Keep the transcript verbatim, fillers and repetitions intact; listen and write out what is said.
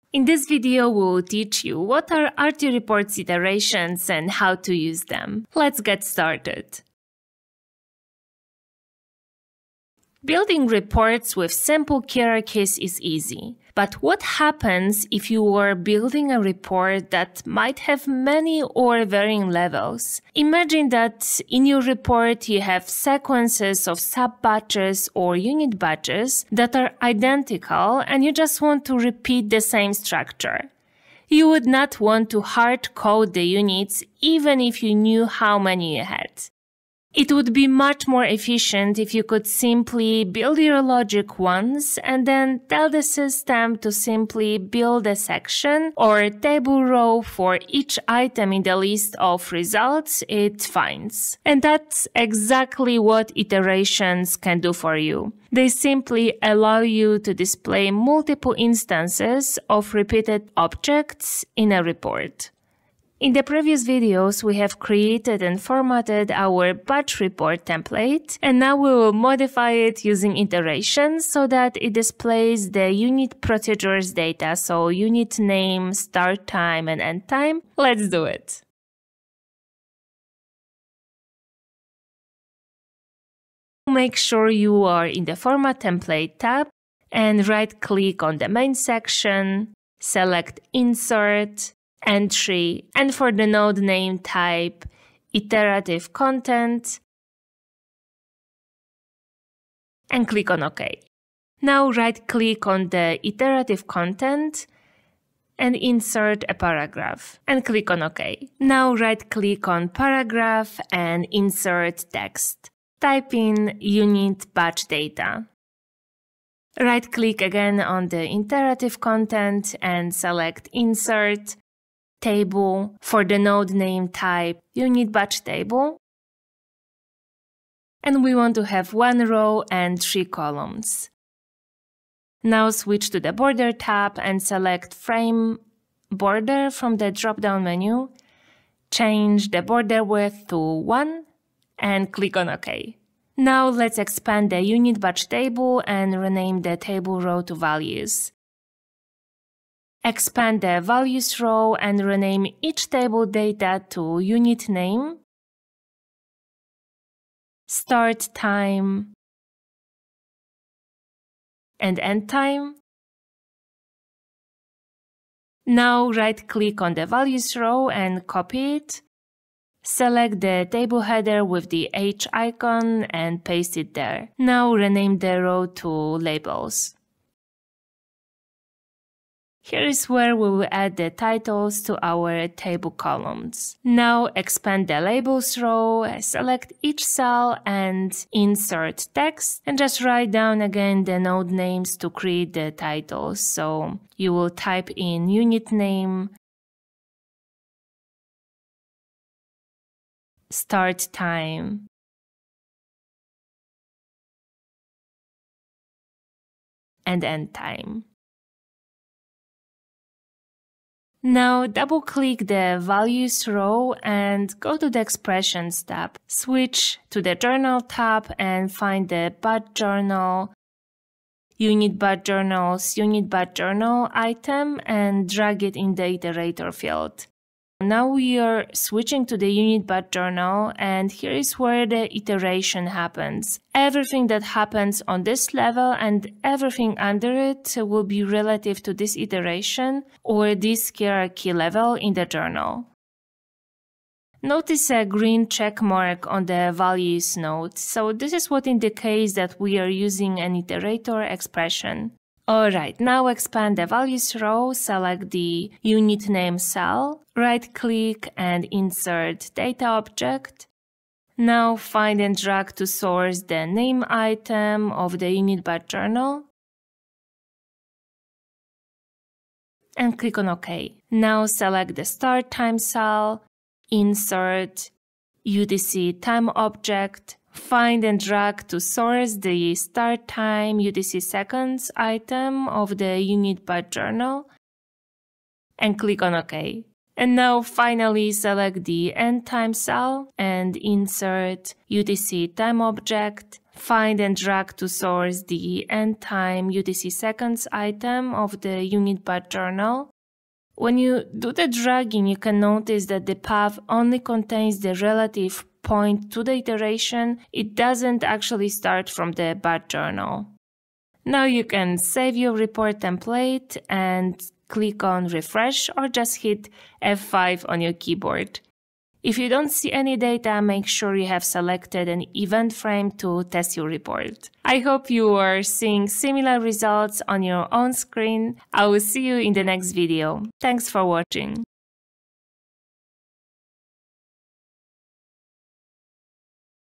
In this video, we will teach you what are RtReports iterations and how to use them. Let's get started. Building reports with simple hierarchies is easy. But what happens if you are building a report that might have many or varying levels? Imagine that in your report you have sequences of sub-batches or unit batches that are identical and you just want to repeat the same structure. You would not want to hard code the units even if you knew how many you had. It would be much more efficient if you could simply build your logic once and then tell the system to simply build a section or table row for each item in the list of results it finds. And that's exactly what iterations can do for you. They simply allow you to display multiple instances of repeated objects in a report. In the previous videos, we have created and formatted our batch report template, and now we will modify it using iterations so that it displays the unit procedures data, so unit name, start time, and end time. Let's do it. Make sure you are in the Format Template tab and right-click on the main section, select Insert, Entry, and for the node name type, Iterative Content, and click on OK. Now right-click on the Iterative Content and insert a paragraph, and click on OK. Now right-click on Paragraph and insert text. Type in Unit Batch Data. Right-click again on the Iterative Content and select Insert, Table, for the node name type, Unit Batch Table. And we want to have one row and three columns. Now switch to the Border tab and select Frame Border from the drop-down menu. Change the border width to one and click on OK. Now let's expand the Unit Batch Table and rename the table row to Values. Expand the Values row and rename each table data to Unit Name, Start Time, and End Time. Now right-click on the Values row and copy it. Select the table header with the H icon and paste it there. Now rename the row to Labels. Here is where we will add the titles to our table columns. Now expand the Labels row, select each cell and insert text, and just write down again the node names to create the titles. So you will type in unit name, start time, and end time. Now double-click the Values row and go to the Expressions tab. Switch to the Journal tab and find the Batch Journal, Unit Batch Journals, Unit Batch Journal item and drag it in the iterator field. Now we are switching to the Unit Batch Journal, and here is where the iteration happens. Everything that happens on this level and everything under it will be relative to this iteration or this hierarchy level in the journal. Notice a green check mark on the Values node, so this is what indicates that we are using an iterator expression. Alright, now expand the Values row, select the Unit Name cell, right-click and insert Data Object. Now find and drag to source the name item of the Unit Batch Journal. And click on OK. Now select the Start Time cell, insert U T C Time Object. Find and drag to source the start time U T C seconds item of the Unit Batch Journal and click on OK. And now finally select the end time cell and insert U T C time object. find and drag to source the end time U T C seconds item of the unit bar journal. When you do the dragging, you can notice that the path only contains the relative point to the iteration. It doesn't actually start from the bar journal. Now you can save your report template and click on refresh or just hit F five on your keyboard. If you don't see any data, make sure you have selected an event frame to test your report. I hope you are seeing similar results on your own screen. I will see you in the next video. Thanks for watching.